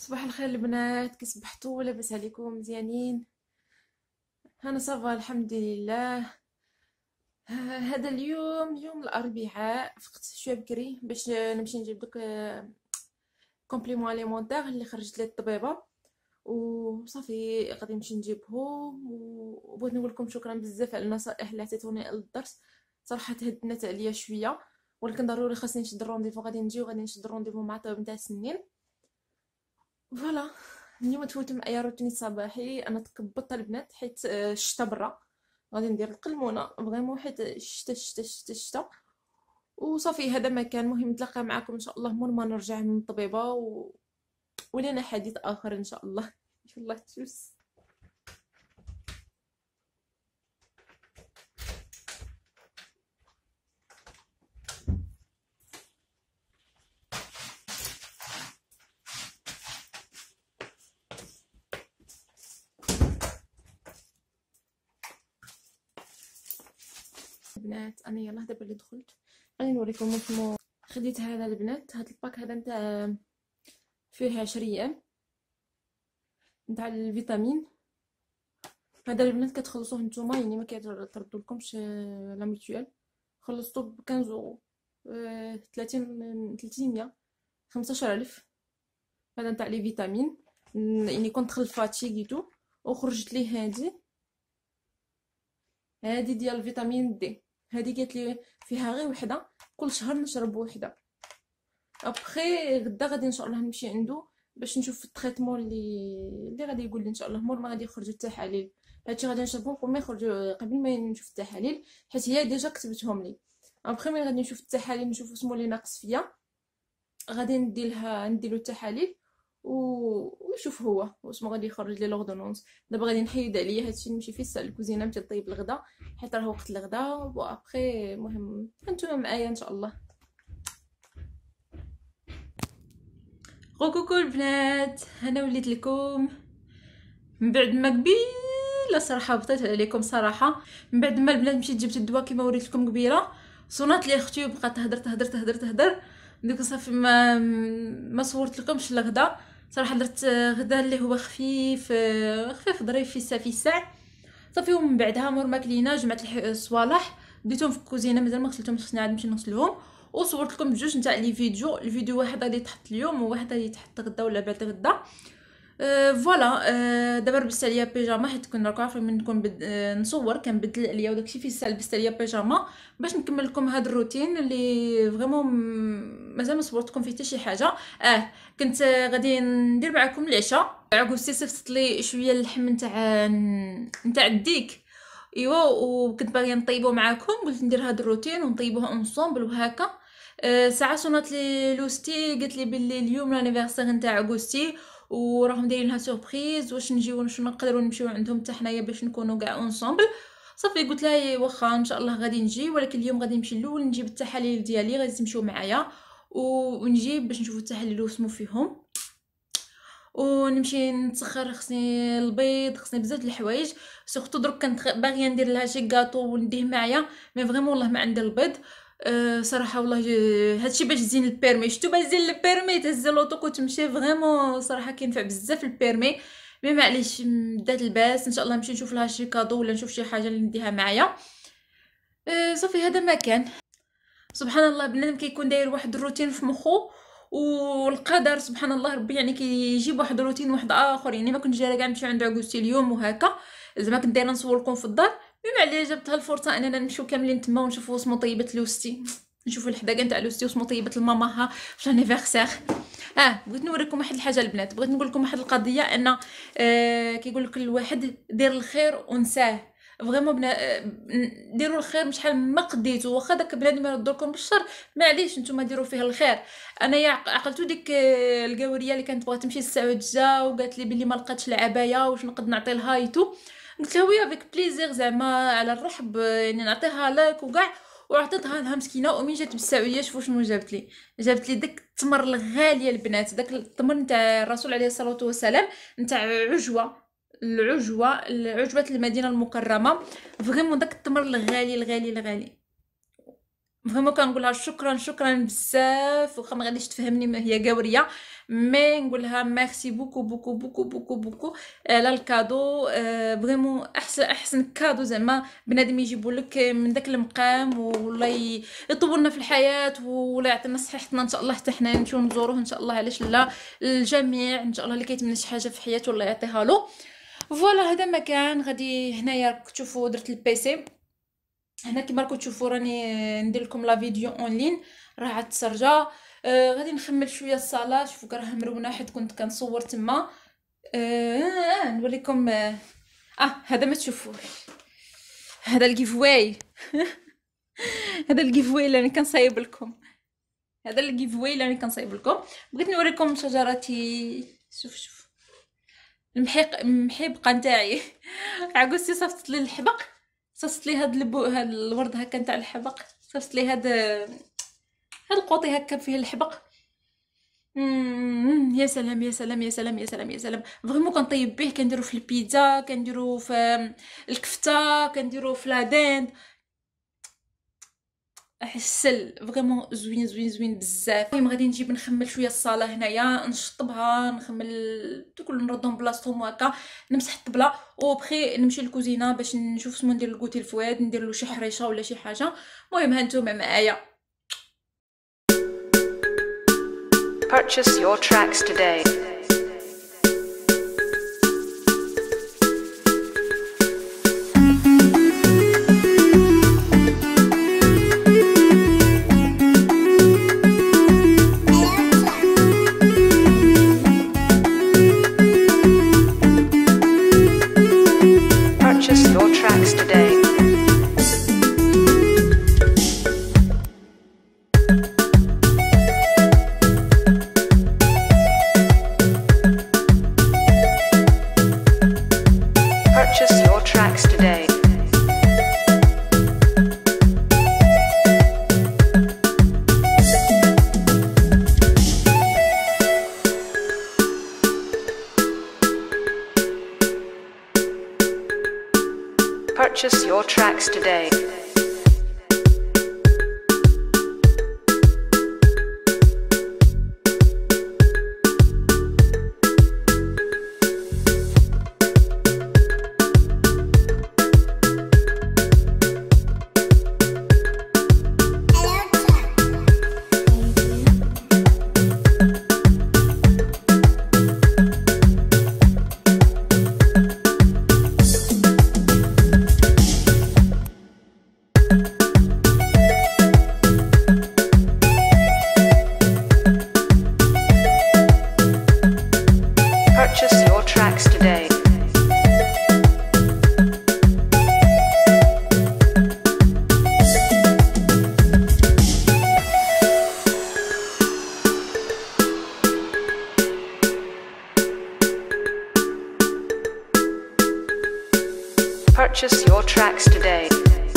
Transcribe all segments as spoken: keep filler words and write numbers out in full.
صباح الخير البنات، كي صبحتوا؟ لاباس عليكم؟ مزيانين؟ انا صافا الحمد لله. ه- هذا اليوم يوم الاربعاء، فقت شويه بكري باش نمشي نجيب دوك كومبليمون اليمونتير اللي خرجت لي الطبيبه، وصافي غادي نمشي نجيبهم. وبغيت نقول لكم شكرا بزاف على النصائح اللي عطيتوني للدرس، صراحه تهدنات عليا شويه، ولكن ضروري خاصني نشد الرونديفو. غادي نجي وغادي نشد الرونديفو مع الطبيب نتاع السنين. فوالا. اليوم تفوت معايا روتيني الصباحي. انا تكبطت البنات حيت آه، الشتا برا، غادي ندير القلمونه فريمون حيت الشتا الشتا الشتا الشتا. وصافي هذا ما كان. مهم نتلاقى معكم ان شاء الله مور ما نرجع من الطبيبه و... ولنا حديث اخر ان شاء الله. يلا تشوس. البنات انا يلا دابا اللي دخلت غادي نوريكم شنو خديت. هذا البنات، هذا الباك هذا نتاع فيه عشر ايام نتاع الفيتامين. هذا البنات كتخلصوه نتوما، يعني ما كيتردوا لكمش لا ميتوال. خلصتو ب خمسطاش اورو، آه، ثلاثين ثلاثمية خمسطاش الف. هذا نتاع لي فيتامين، ن- يعني كنت دخل فاتيغيتو وخرجت لي هادي. هادي ديال فيتامين دي. هادي قالت لي فيها غير وحده، كل شهر نشرب وحده. ابخي غدا غادي ان شاء الله نمشي عنده باش نشوف التريتمون اللي اللي غادي يقول لي ان شاء الله مور ما غادي يخرجوا التحاليل. هادشي غادي نشربهم قبل ما يخرجوا، قبل ما نشوف التحاليل، حيت هي ديجا كتبتهم لي. ابخي ملي غادي نشوف التحاليل نشوف شنو اللي ناقص فيا، غادي ندي لها نديرو التحاليل و- ويشوف هو واش ما غادي يخرج لي لوردونونس. دابا غادي نحيد عليا هادشي، نمشي في السال الكوزينه نمشي نطيب الغدا حيت راه وقت الغدا. وابخي المهم انتوما معايا ان شاء الله. كوكو البنات، انا وليت لكم من بعد ما قبيله صراحه بطيت عليكم صراحه. من بعد ما البنات مشيت جبت الدواء كيما وريت لكم قبيله، صونات لي اختي وبقات تهدر تهدر تهدر تهدر. دوك صافي ما ما صورت لكمش الغدا. صراحه درت غدا اللي هو خفيف خفيف ظريف في الساعه في الساعه صافي. ومن بعدها مور ما كلينا جمعت الصوالح ديتهم في الكوزينه، مازال ما غسلتهمش، خصني عاد نمشي نغسلهم. وصورت لكم بجوج نتاع لي فيديو. الفيديو واحد غادي يتحط اليوم وواحد غادي يتحط غدا ولا بعد غدا. أه فوالا. أه دابا لبست عليا بيجاما حيت كنا راكم عارفين من نكون بد... أه نصور كنبدل عليا وداكشي في الساعه. لبست عليا بيجاما باش نكمل لكم هذا الروتين اللي فريمون مازال ما صورت لكم فيه حتى شي حاجه. اه كنت آه، غادي ندير معكم العشاء. عكوستي صيفطت لي شويه اللحم نتاع نتاع الديك. ايوا وكنت باغيه نطيبو معاكم، قلت ندير هذا الروتين ونطيبوه اونصومبل وهكا. أه ساعه صونات لي لوستي قالت لي بلي اليوم لانيفرسير نتاع عكوستي وراهم دايرين لها سوربريز، واش نجيو واش نقدروا نمشيو عندهم حتى حنايا باش نكونوا كاع اونصومبل. صافي قلت لها واخا ان شاء الله غادي نجي، ولكن اليوم غادي نمشي الاول نجيب التحاليل ديالي، غادي تمشيو معايا ونجيب باش نشوفوا التحاليل وسمو فيهم. ونمشي نتسخر، خصني البيض، خصني بزاف د الحوايج. سورتو درك كنت باغيه ندير لها شي كاطو ونديه معايا، مي فريمون والله ما عندي البيض. أه صراحه والله ج- هادشي باش تزين البيرمي. شتو باش تزين البيرمي تهز لوطوك وتمشي، فريمون صراحه كينفع بزاف البيرمي. مي معليش بدات الباس، ان شاء الله نمشي نشوف لها شي كادو ولا نشوف شي حاجه اللي نديها معايا. أه صافي هذا ما كان. سبحان الله بنادم كيكون داير واحد الروتين في مخو، والقدر سبحان الله ربي يعني كيجيب واحد الروتين واحد اخر. يعني ما كنت جايه كاع نمشي عند عكوستي اليوم وهكا، زعما كنت دايره نصور لكم في الدار. بما عليا جبتها الفرصه اننا نمشيو كاملين تما ونشوفوا وسمو طيبه لوستي، نشوفوا الحداقه نتاع لوستي وسمو طيبه لماماها في لانيفرسير. اه بغيت نوريكم واحد الحاجه البنات، بغيت نقول لكم واحد القضيه ان آه كيقول لك الواحد دير الخير ونساه. فريمون بنا ديروا الخير من شحال ما قديتو، واخا داك بنادم يرد لكم بالشر معليش نتوما ديروا فيه الخير. انا يا عقلتو ديك آه، القاوريه اللي كانت بغات تمشي للسعوجه وقالت لي بلي ما لقاتش العبايه واش نقد نعطي لها ايتو. قلت لها وي افيك بليزير زعما على الرحب، آه، يعني نعطيها لك وكاع. وعطيتها لها مسكينه. ومين جات بالسعويه شوفوا شنو جابت لي. جابت لي داك التمر الغاليه البنات، داك التمر نتاع الرسول عليه الصلاه والسلام نتاع عجوه. العجوه العجوه المدينه المكرمه. فريمون داك التمر الغالي الغالي الغالي. فريمون كنقولها شكرا شكرا بزاف، واخا ما غاديش تفهمني ما هي قاوريه، مي نقولها ميرسي بوكو بوكو بوكو بوكو بوكو على الكادو. فريمون احسن احسن كادو زعما بنادم يجيبوا لك من داك المقام، والله يطول لنا في الحياه، ولا يعطينا صحتنا ان شاء الله، حتى حنا نمشيو نزوروه ان شاء الله. علاش لا؟ الجميع ان شاء الله اللي كيتمنى شي حاجه في حياته الله يعطيها له. فوالا هذا ما كان. غادي هنايا راك تشوفوا درت البيسي هنا كيما راكم تشوفوا، راني ندير لكم لا فيديو اون لين راه عاد تسرجا. آه غادي نخمل شويه الصاله، شوفوا راه مرونه حيت كنت كنصور تما. آه, آه نوريكم. اه, آه هذا ما تشوفوه، هذا الجيف واي هذا الجيف واي اللي راني كنصايب لكم، هذا الجيف واي اللي راني كنصايب لكم. بغيت نوريكم شجرتي. شوف شوف المحيق المحيبقه نتاعي عكوستي صافت لي الحبق، صاصت لي هاد البو هاد الورد هكا نتاع الحبق، صاصت لي هاد هاد القوطي هكا فيه الحبق. مم. يا سلام يا سلام يا سلام يا سلام يا سلام. فريمون كنطيب به، كنديرو في البيتزا، كنديرو في الكفته، كنديرو في لادين، السل فريمون زوين زوين زوين بزاف. المهم غادي نجيب نخمل شويه الصاله هنايا، نشطبها، نخمل دوك نردهم بلاصتهم وهكا، نمسح الطبله، وبخي نمشي للكوزينه باش نشوف شنو ندير لكوتي الفؤاد، ندير له شي حريشه ولا شي حاجه. المهم ها نتوما معايا. Purchase your tracks today. Purchase your tracks today. Purchase your tracks today. Purchase your tracks today. Purchase your tracks today. Purchase your tracks today.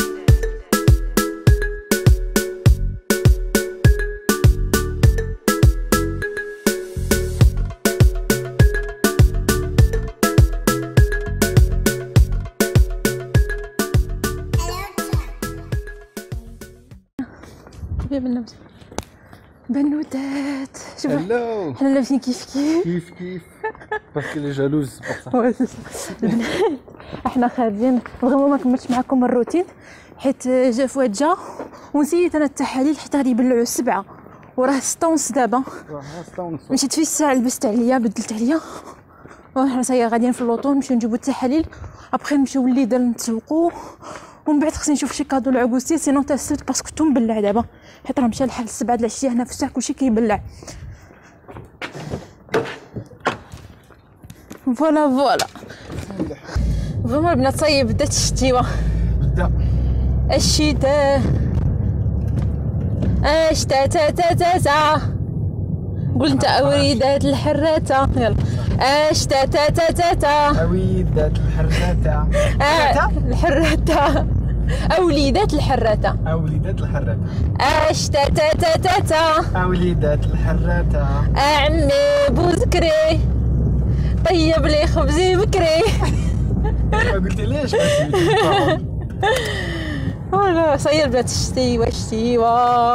بنوت بنوتات شوف هلو حنا لابسين كيف كيف كيف كيف باسكو لي جالوز بور سا. احنا خارجين فريمون ما كملتش معكم الروتين حيت جا فؤاد جا ونسيت انا التحاليل حتى غادي يبلعوا السبعة وراه ستة ونص دابا. مشيت في الساعه لبست عليا بدلت عليا وحنا سايا غاديين في اللوطو نمشيو نجيبو التحاليل ابخي نمشيو لليدر نتسوقو ومن بعد خصني نشوف شي كادو لعكوستي سينو تا السبت باسكو تو مبلع دابا حيت راه مشى الحال السبعة د العشيه هنا في الساعه كلشي كيبلع. فوالا فوالا فريمون البنات صايب بدات الشتيوه بدا الشتاء الشتاء تا تا تا تا قول انت اوريدات الحراته يلا الشتاء تا تا تا تا وليدات الحراته الحراته اوليدات الحراته وليدات الحراته الشتاء تا تا تا تا وليدات الحراته عمي بوذكري طيب لي خبزي بكري. ما قلت ليش فوالا صاير البنات شتي شتيوه.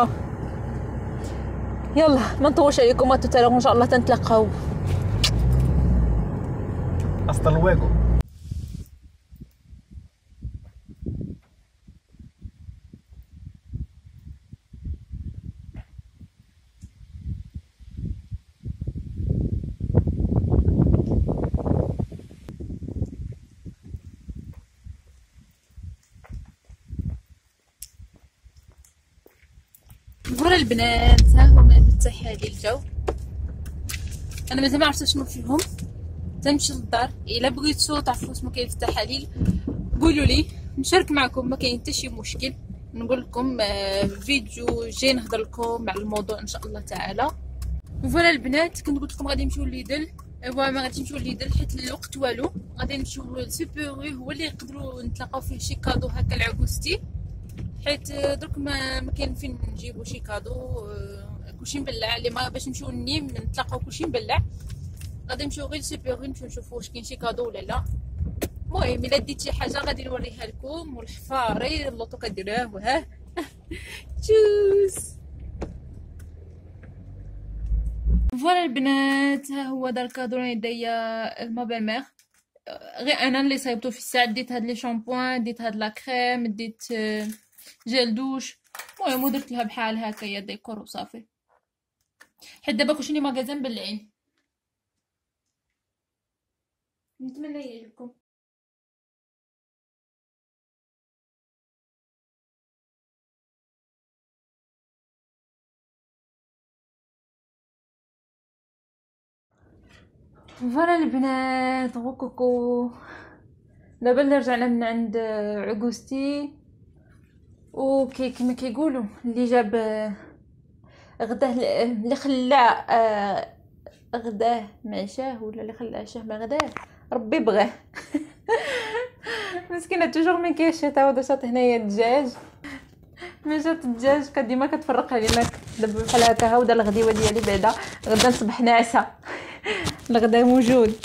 يلا ما نطولش عليكم، اتوتالوغ ان شاء الله تنتلاقاو. hasta luego. فوالا البنات، ها هما التحاليل جاو. انا مازال ما عرفت شنو فيهم، تنمشي للدار. الا بغيتو تعرفوا شنو كاين في التحاليل قولوا لي نشارك معكم، ما كاين حتى شي مشكل. نقول لكم في فيديو جاي نهضر لكم على الموضوع ان شاء الله تعالى. فوالا البنات، كنت قلت لكم غادي نمشيو لليدل. ايوا ما غادي نمشيو لليدل حيت الوقت والو. غادي نمشيو للسوبيري، هو اللي يقدروا نتلاقاو فيه شي كادو هكا لعغوستي، حيت درك ما ما كاين فين نجيبو شي كادو. كلشي مبلع، اللي ما باش نمشيو للنيم نتلاقاو كلشي مبلع. غادي نمشيو غير للسوبيري نمشيو نشوفو واش كاين شي كادو ولا لا. المهم الا ديت شي حاجه غادي نوريها لكم، والحفاري اللوطو كديروه وها. تشوس. فوالا البنات، ها هو دار الكادو يديا ما بالميغ. غير انا اللي صايبتو في الساعه، ديت هاد لي شامبوان، ديت هاد لا كريم، ديت جيل دوش. المهم ودرت لها بحال هكايا ديكور وصافي، حيت دابا كلشي ماغازان بالعين. نتمنى يعجبكم. فوالا البنات، غو كوكو. دابا اللي رجعنا من عند عكوستي، وكي كما كيقولوا اللي جاب غداه اللي خلع غداه معشاه، ولا اللي خلع عشاه ما غداه ربي بغاه. مسكينه توجور من كيشي تا ودا شاط هنايا الدجاج. ما جات الدجاج كديما كتفرق علينا دابا بحال هكا. ها ودا الغديوه ديالي بعدا غدا نصبح ناعسه. الغدا موجود.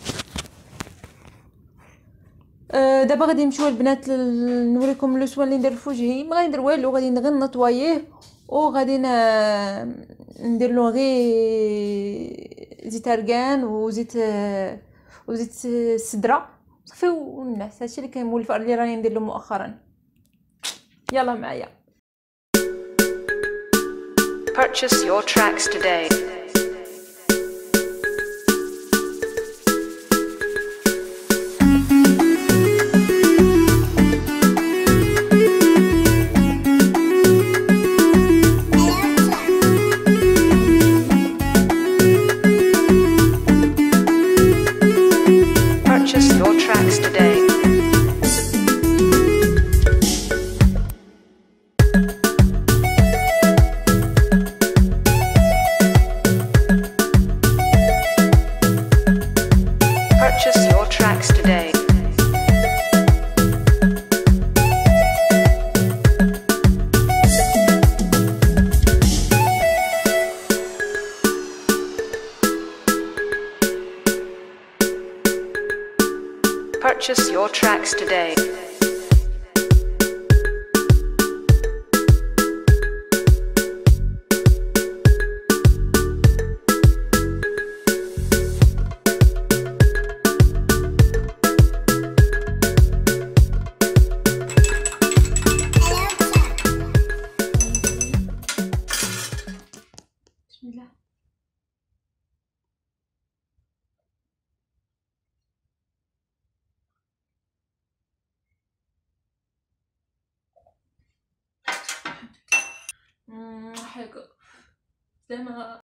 أه دابا غادي نمشيو البنات نوريكم لو سوان اللي ندير في وجهي. ما غادي ندير والو، غادي غير نطوييه وغادي ندير له غير زيت ارغان وزيت وزيت السدره صافي ونعس. هادشي اللي كيمولف اللي راني ندير له مؤخرا. يلا معايا. Purchase your tracks today. Purchase your tracks today. Purchase your tracks today. Purchase your tracks today. بسم الله. حاجه زعما